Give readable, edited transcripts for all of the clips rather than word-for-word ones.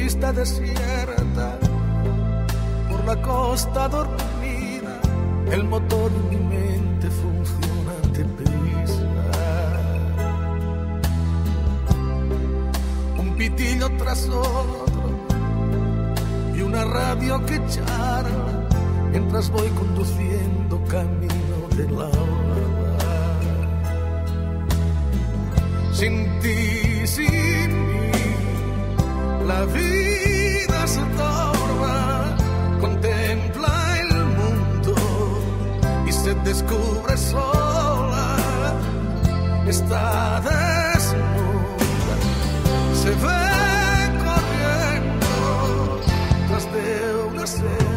pista desierta, por la costa dormida, el motor de mi mente funciona ante prisa. Un pitillo tras otro y una radio que charla mientras voy conduciendo camino de la hora. Sin ti, sin mí, la vida se torna, contempla el mundo y se descubre sola, está desnuda, se ve corriendo tras de una selva.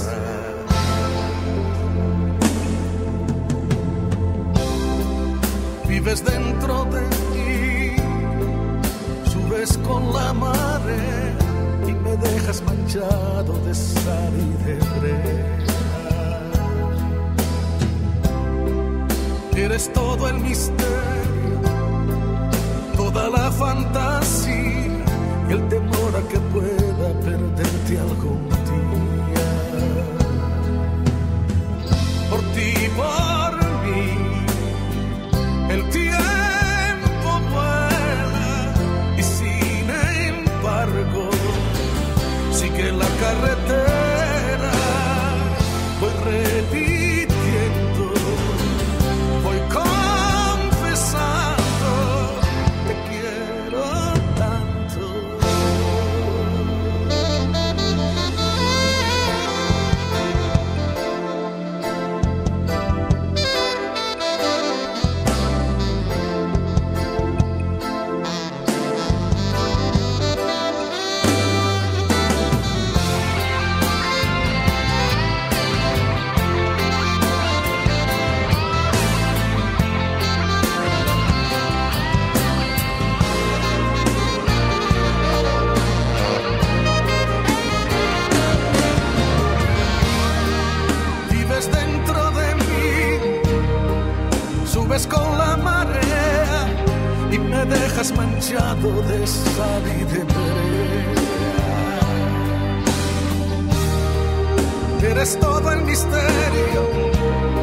Vives dentro de mí, subes con la marea y me dejas manchado de sal y de brea. Eres todo el misterio, toda la fantasía y el temor a que pueda perderte algún día. Por ti, por mí, el tiempo vuela y sin embargo sigue la carretera. Voy repitiendo, voy confesando, te quiero tanto. Subes con la marea y me dejas manchado de sal y de brea. Eres todo el misterio,